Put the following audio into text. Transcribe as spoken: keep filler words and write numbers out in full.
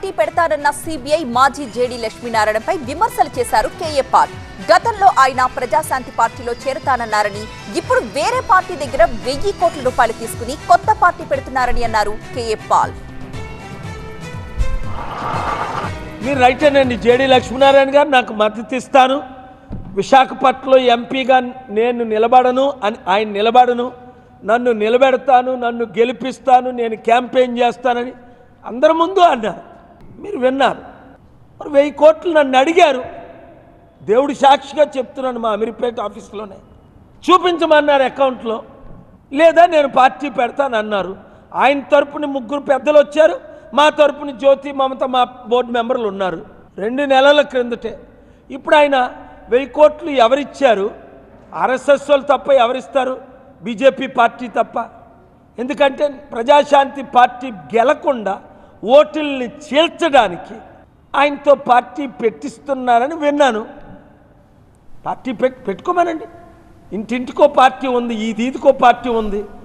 Party పెడతారన్న CBI మాజీ JD లక్ష్మీనారాయణపై విమర్శలు చేశారు కేఏ పాల్. గతంలో ఆయన ప్రజాశాంతి పార్టీలో చేరతానన్నారని, ఇప్పుడు వేరే పార్టీ దగ్గర వెయ్యి కోట్ల రూపాయలు తీసుకుని కొత్త పార్టీ పెడుతున్నారని అన్నారు కేఏ పాల్. మీరు రైట్ అనండి. జేడీ లక్ష్మీనారాయణ గారు నాకు మద్దతు ఇస్తాను, విశాఖపట్నంలో ఎంపీగా నేను నిలబడను అని ఆయన నిలబడను, నన్ను నిలబెడతాను, నన్ను గెలిపిస్తాను, నేను క్యాంపెయిన్ చేస్తానని అందరి ముందు అన్నారు. మీరు విన్నారు. మరి వెయ్యి కోట్లు నన్ను అడిగారు. దేవుడి సాక్షిగా చెప్తున్నాను, మా అమీర్పేట ఆఫీస్లోనే చూపించమన్నారు అకౌంట్లో. లేదా నేను పార్టీ పెడతాను అన్నారు. ఆయన తరపున ముగ్గురు పెద్దలు వచ్చారు, మా తరపున జ్యోతి మమత మా బోర్డు మెంబర్లు ఉన్నారు రెండు నెలల క్రిందటే. ఇప్పుడు ఆయన వెయ్యి కోట్లు ఎవరిచ్చారు? ఆర్ఎస్ఎస్ వాళ్ళు తప్ప ఎవరిస్తారు? బీజేపీ పార్టీ తప్ప. ఎందుకంటే ప్రజాశాంతి పార్టీ గెలకుండా ఓటుల్ని చీల్చడానికి ఆయనతో పార్టీ పెట్టిస్తున్నారని విన్నాను. పార్టీ పెట్ పెట్టుకోమనండి. ఇంటింటికో పార్టీ ఉంది, ఈ దీదికో పార్టీ ఉంది.